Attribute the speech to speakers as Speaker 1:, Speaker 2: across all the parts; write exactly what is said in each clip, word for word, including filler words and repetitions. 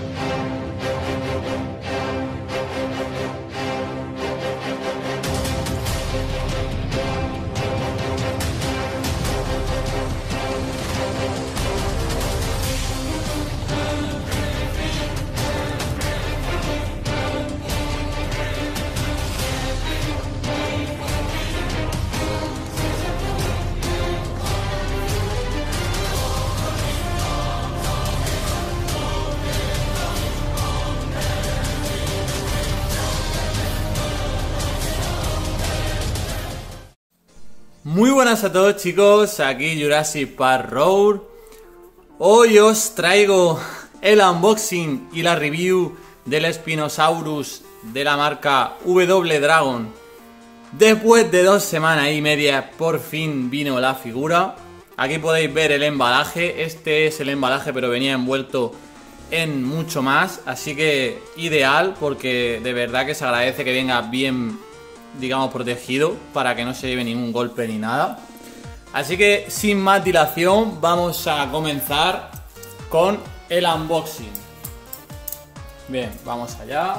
Speaker 1: Muy buenas a todos, chicos, aquí Jurassic Park Road. Hoy os traigo el unboxing y la review del Spinosaurus de la marca W Dragon. Después de dos semanas y media por fin vino la figura. Aquí podéis ver el embalaje. Este es el embalaje, pero venía envuelto en mucho más, así que ideal, porque de verdad que se agradece que venga bien, digamos, protegido, para que no se lleve ningún golpe ni nada. Así que sin más dilación vamos a comenzar con el unboxing. Bien, vamos allá.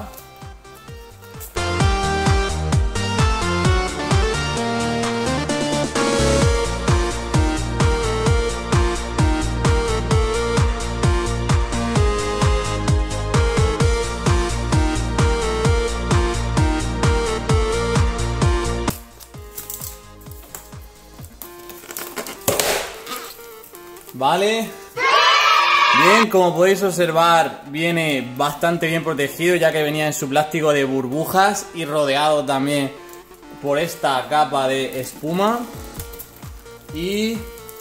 Speaker 1: Vale. Bien, como podéis observar, viene bastante bien protegido, ya que venía en su plástico de burbujas y rodeado también por esta capa de espuma. Y...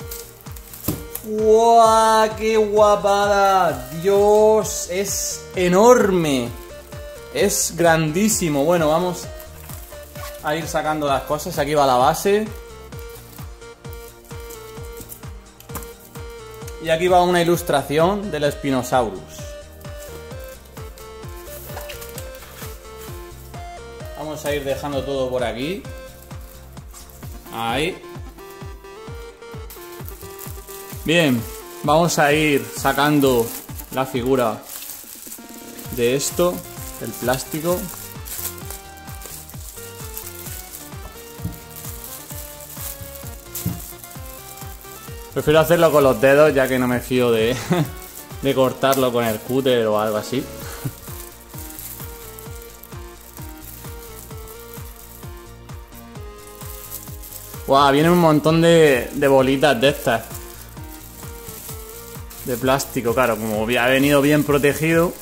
Speaker 1: ¡guau! ¡Qué guapada! ¡Dios! Es enorme. Es grandísimo. Bueno, vamos a ir sacando las cosas. Aquí va la base. Y aquí va una ilustración del Spinosaurus. Vamos a ir dejando todo por aquí. Ahí. Bien, vamos a ir sacando la figura de esto, del plástico. Prefiero hacerlo con los dedos, ya que no me fío de, de cortarlo con el cúter o algo así. Guau, viene un montón de, de bolitas de estas. De plástico, claro, como ha venido bien protegido.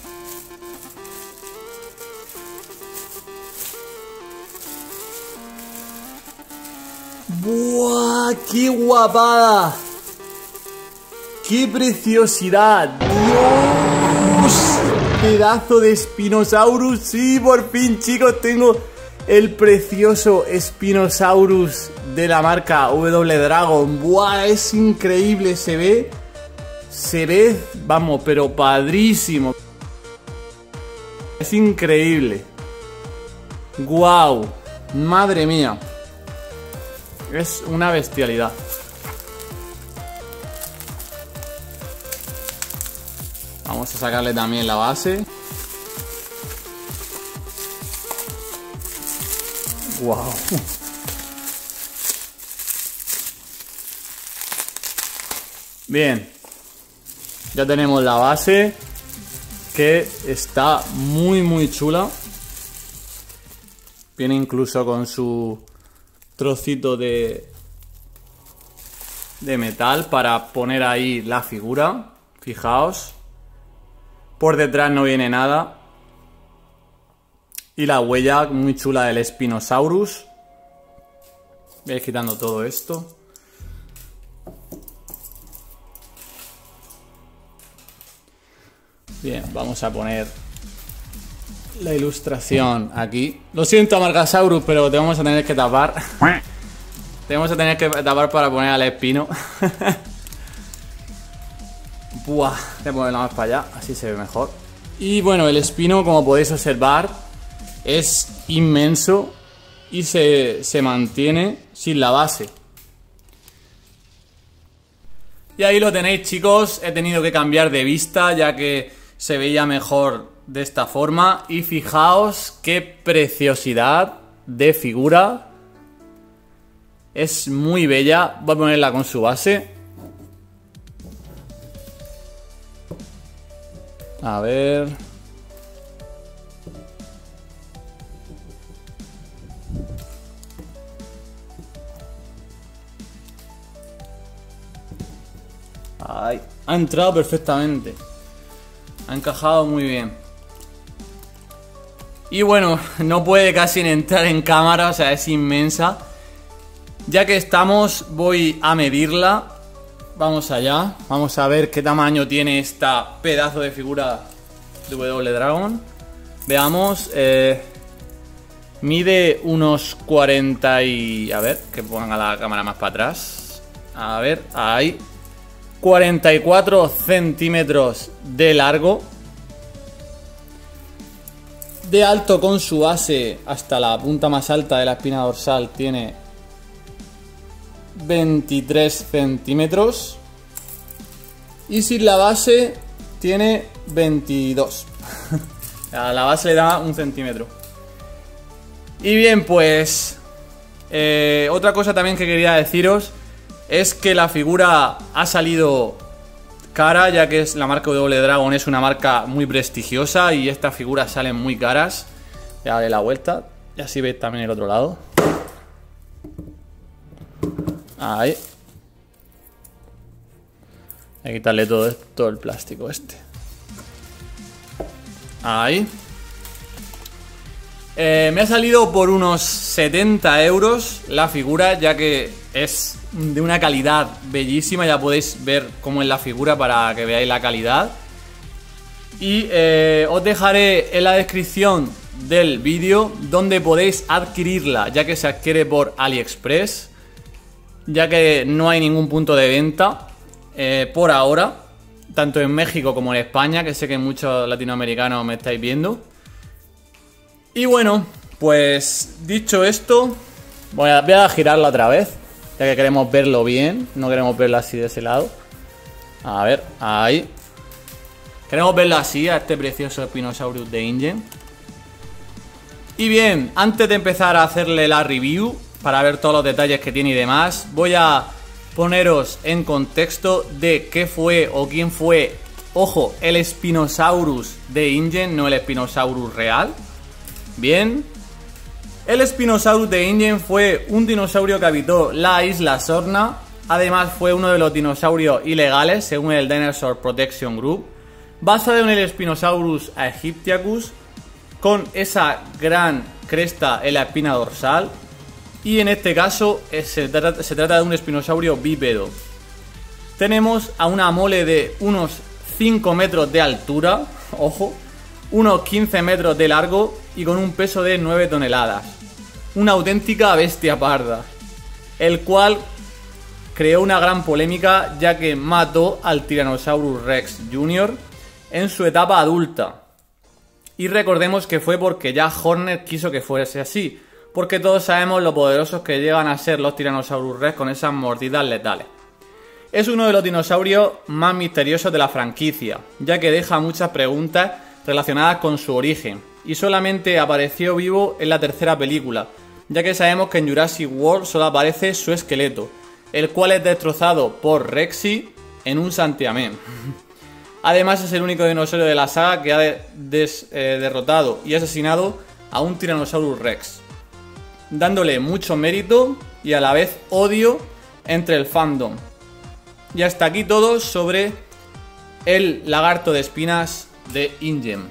Speaker 1: ¡Buah! ¡Qué guapada! ¡Qué preciosidad! ¡Dios! Pedazo de Spinosaurus. Sí, por fin, chicos, tengo el precioso Spinosaurus de la marca W Dragon. ¡Buah! Es increíble, se ve. Se ve, vamos, pero padrísimo. Es increíble. ¡Guau! Madre mía. Es una bestialidad. Vamos a sacarle también la base. Wow. Bien. Ya tenemos la base, que está muy muy chula. Viene incluso con su trocito de de metal para poner ahí la figura. Fijaos, por detrás no viene nada. Y la huella muy chula del Spinosaurus. Voy a ir quitando todo esto. Bien, vamos a poner la ilustración aquí. Lo siento, Amargasaurus, pero te vamos a tener que tapar. Te vamos a tener que tapar para poner al espino. Buah, voy a ponerla más para allá, así se ve mejor. Y bueno, el espino, como podéis observar, es inmenso y se, se mantiene sin la base. Y ahí lo tenéis, chicos. He tenido que cambiar de vista, ya que se veía mejor de esta forma. Y fijaos qué preciosidad de figura. Es muy bella. Voy a ponerla con su base. A ver. Ay, ha entrado perfectamente. Ha encajado muy bien. Y bueno, no puede casi entrar en cámara, o sea, es inmensa. Ya que estamos, voy a medirla. Vamos allá. Vamos a ver qué tamaño tiene esta pedazo de figura de W Dragon. Veamos. Eh, mide unos cuarenta y... A ver, que ponga la cámara más para atrás. A ver, ahí. cuarenta y cuatro centímetros de largo. De alto con su base hasta la punta más alta de la espina dorsal tiene veintitrés centímetros. Y sin la base tiene veintidós. A la base le da un centímetro. Y bien, pues... Eh, otra cosa también que quería deciros es que la figura ha salido cara, ya que es la marca W Dragon, es una marca muy prestigiosa y estas figuras salen muy caras. Voy a darle la vuelta y así veis también el otro lado. Ahí. Voy a quitarle todo esto, el plástico este. Ahí. Eh, me ha salido por unos setenta euros la figura, ya que es de una calidad bellísima. Ya podéis ver cómo es la figura para que veáis la calidad. Y eh, os dejaré en la descripción del vídeo donde podéis adquirirla, ya que se adquiere por AliExpress, ya que no hay ningún punto de venta eh, por ahora, tanto en México como en España, que sé que muchos latinoamericanos me estáis viendo. Y bueno, pues dicho esto, voy a, voy a girarla otra vez, ya que queremos verlo bien, no queremos verlo así de ese lado. A ver, ahí. Queremos verlo así, a este precioso Spinosaurus de InGen. Y bien, antes de empezar a hacerle la review, para ver todos los detalles que tiene y demás, voy a poneros en contexto de qué fue o quién fue, ojo, el Spinosaurus de InGen, no el Spinosaurus real. Bien, el Spinosaurus de InGen fue un dinosaurio que habitó la isla Sorna. Además fue uno de los dinosaurios ilegales según el Dinosaur Protection Group, basado en el Spinosaurus aegyptiacus, con esa gran cresta en la espina dorsal. Y en este caso se trata, se trata de un espinosaurio bípedo. Tenemos a una mole de unos cinco metros de altura, ojo, unos quince metros de largo y con un peso de nueve toneladas. Una auténtica bestia parda, el cual creó una gran polémica, ya que mató al Tyrannosaurus Rex junior en su etapa adulta. Y recordemos que fue porque Jack Horner quiso que fuese así, porque todos sabemos lo poderosos que llegan a ser los Tyrannosaurus Rex con esas mordidas letales. Es uno de los dinosaurios más misteriosos de la franquicia, ya que deja muchas preguntas relacionadas con su origen, y solamente apareció vivo en la tercera película, ya que sabemos que en Jurassic World solo aparece su esqueleto, el cual es destrozado por Rexy en un santiamén. Además es el único dinosaurio de la saga que ha de des, eh, derrotado y asesinado a un Tyrannosaurus Rex, dándole mucho mérito y a la vez odio entre el fandom. Y hasta aquí todo sobre el lagarto de espinas de InGen.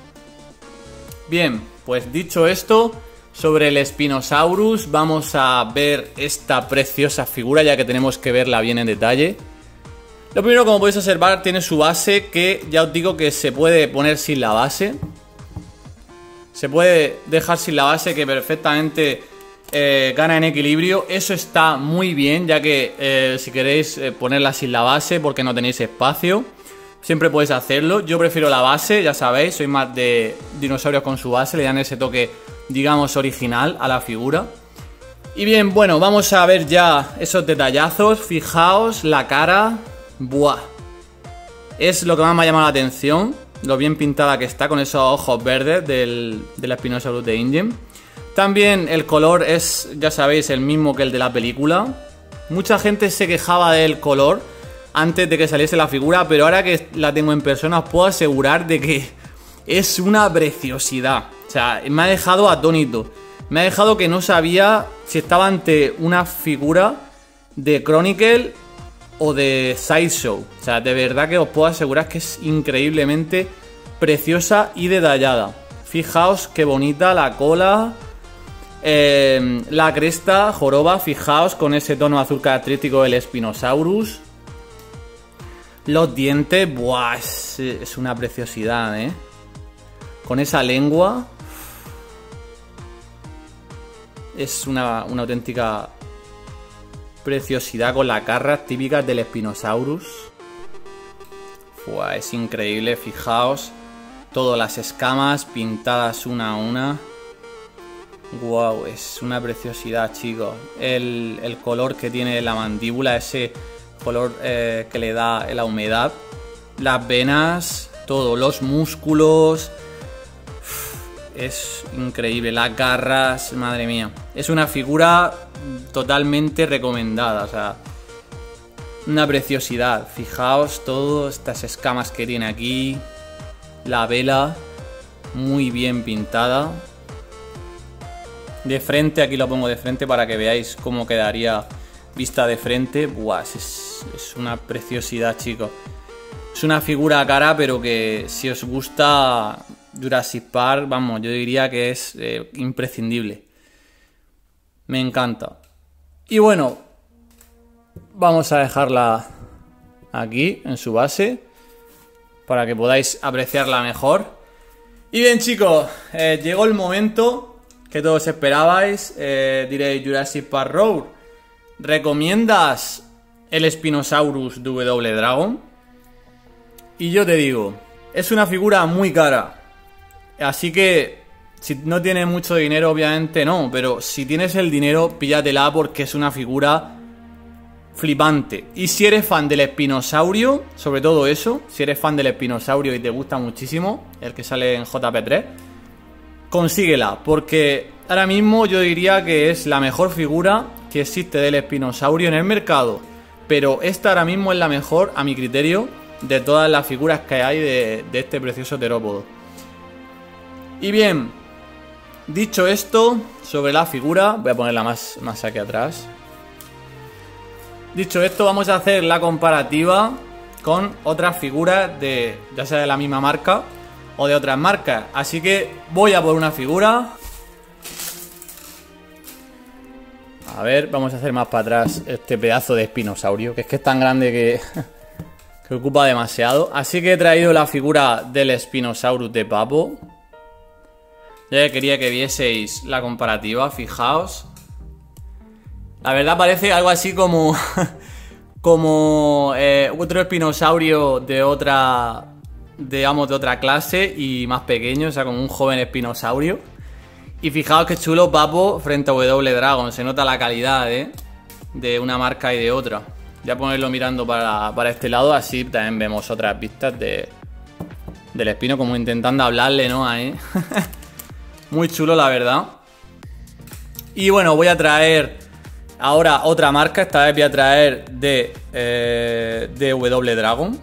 Speaker 1: Bien, pues dicho esto, sobre el Spinosaurus vamos a ver esta preciosa figura, ya que tenemos que verla bien en detalle. Lo primero, como podéis observar, tiene su base, que ya os digo que se puede poner sin la base. Se puede dejar sin la base, que perfectamente eh, gana en equilibrio. Eso está muy bien, ya que eh, si queréis eh, ponerla sin la base porque no tenéis espacio, siempre podéis hacerlo. Yo prefiero la base, ya sabéis, soy más de dinosaurios con su base, le dan ese toque, digamos, original a la figura. Y bien, bueno, vamos a ver ya esos detallazos. Fijaos la cara. Buah. Es lo que más me ha llamado la atención. lo bien pintada que está con esos ojos verdes del, del Spinosaurus de InGen. También el color es, ya sabéis, el mismo que el de la película. Mucha gente se quejaba del color antes de que saliese la figura, pero ahora que la tengo en persona os puedo asegurar de que es una preciosidad. O sea, me ha dejado atónito. Me ha dejado que no sabía si estaba ante una figura de Chronicle o de Sideshow. O sea, de verdad que os puedo asegurar que es increíblemente preciosa y detallada. Fijaos qué bonita la cola, eh, la cresta, joroba, fijaos con ese tono azul característico del Spinosaurus. Los dientes, buah, es, es una preciosidad, ¿eh? Con esa lengua. Es una, una auténtica preciosidad con las garras típicas del Spinosaurus. Buah, es increíble, fijaos. Todas las escamas pintadas una a una. Wow, es una preciosidad, chicos. El, el color que tiene la mandíbula, ese color eh, que le da la humedad. Las venas, todo, los músculos. Es increíble, las garras, madre mía. Es una figura totalmente recomendada, o sea, una preciosidad. Fijaos todas estas escamas que tiene aquí. La vela, muy bien pintada. De frente, aquí lo pongo de frente para que veáis cómo quedaría vista de frente. Buah, es, es una preciosidad, chicos. Es una figura cara, pero que si os gusta Jurassic Park, vamos, yo diría que es eh, imprescindible. Me encanta. Y bueno, vamos a dejarla aquí, en su base, para que podáis apreciarla mejor. Y bien, chicos, eh, llegó el momento que todos esperabais. Eh, diréis, Jurassic Park Road, ¿recomiendas el Spinosaurus W Dragon? Y yo te digo, es una figura muy cara. Así que, si no tienes mucho dinero, obviamente no. Pero si tienes el dinero, píllatela porque es una figura flipante. Y si eres fan del espinosaurio, sobre todo eso, si eres fan del espinosaurio y te gusta muchísimo, el que sale en J P tres, consíguela. Porque ahora mismo yo diría que es la mejor figura que existe del espinosaurio en el mercado. Pero esta ahora mismo es la mejor, a mi criterio, de todas las figuras que hay de, de este precioso terópodo. Y bien, dicho esto sobre la figura, voy a ponerla más, más aquí atrás. Dicho esto, vamos a hacer la comparativa con otras figuras de, ya sea de la misma marca o de otras marcas. Así que voy a por una figura. A ver, vamos a hacer más para atrás este pedazo de espinosaurio, que es que es tan grande que... que ocupa demasiado. Así que he traído la figura del Spinosaurus de Papo. Ya quería que vieseis la comparativa, fijaos. La verdad parece algo así como... como eh, otro espinosaurio de otra... digamos de otra clase y más pequeño, o sea, como un joven espinosaurio. Y fijaos qué chulo Papo frente a W Dragon. Se nota la calidad, ¿eh? De una marca y de otra. Voy a ponerlo mirando para, para este lado, así también vemos otras vistas de, del espino, como intentando hablarle, ¿no? Ahí. Muy chulo, la verdad. Y bueno, voy a traer ahora otra marca. Esta vez voy a traer de, eh, de W Dragon.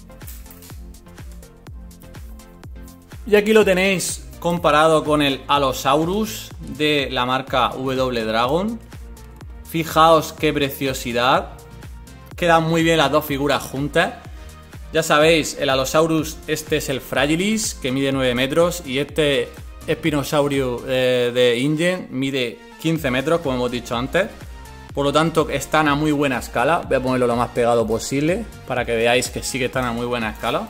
Speaker 1: Y aquí lo tenéis comparado con el Allosaurus de la marca W Dragon. Fijaos qué preciosidad. Quedan muy bien las dos figuras juntas. Ya sabéis, el Allosaurus, este es el Fragilis, que mide nueve metros. Y este espinosaurio eh, de InGen mide quince metros, como hemos dicho antes. Por lo tanto, están a muy buena escala. Voy a ponerlo lo más pegado posible para que veáis que sí que están a muy buena escala.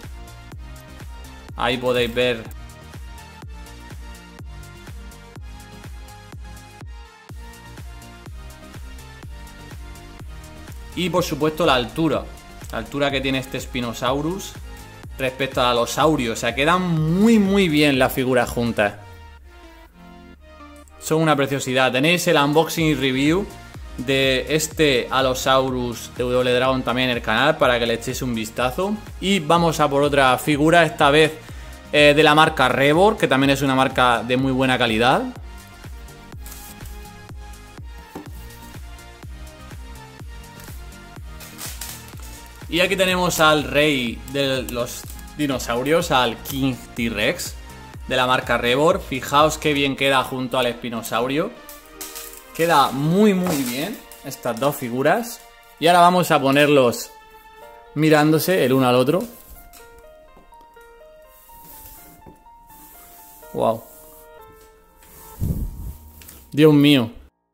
Speaker 1: Ahí podéis ver... Y por supuesto la altura. La altura que tiene este Spinosaurus respecto al Allosaurus. O sea, quedan muy muy bien las figuras juntas. Son una preciosidad. Tenéis el unboxing y review de este Allosaurus de W Dragon también en el canal para que le echéis un vistazo. Y vamos a por otra figura, esta vez eh, de la marca Rebor, que también es una marca de muy buena calidad. Y aquí tenemos al rey de los dinosaurios, al King T-Rex de la marca Rebor. Fijaos qué bien queda junto al espinosaurio. Queda muy muy bien estas dos figuras. Y ahora vamos a ponerlos mirándose el uno al otro. Wow. Dios mío.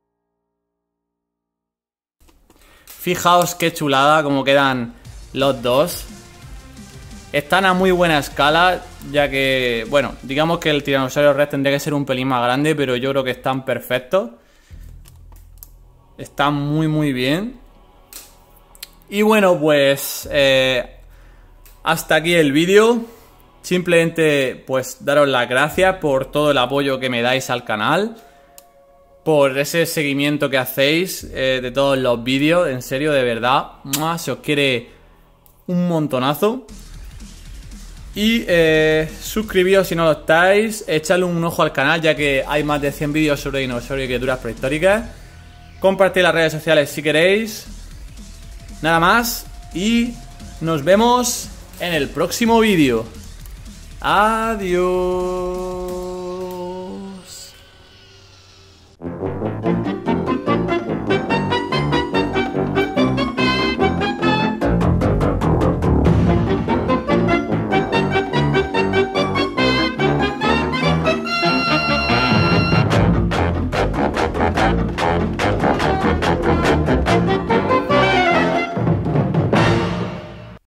Speaker 1: Fijaos qué chulada como quedan los dos. Están a muy buena escala, ya que, bueno, digamos que el Tiranosaurio Rex tendría que ser un pelín más grande, pero yo creo que están perfectos. Están muy muy bien. Y bueno, pues eh, hasta aquí el vídeo. Simplemente pues daros las gracias por todo el apoyo que me dais al canal, por ese seguimiento que hacéis eh, de todos los vídeos. En serio, de verdad, ¡mua! Se os quiere un montonazo. Y eh, suscribíos si no lo estáis, echadle un ojo al canal ya que hay más de cien vídeos sobre dinosaurios y criaturas prehistóricas. Compartid las redes sociales si queréis. Nada más y nos vemos en el próximo vídeo. Adiós.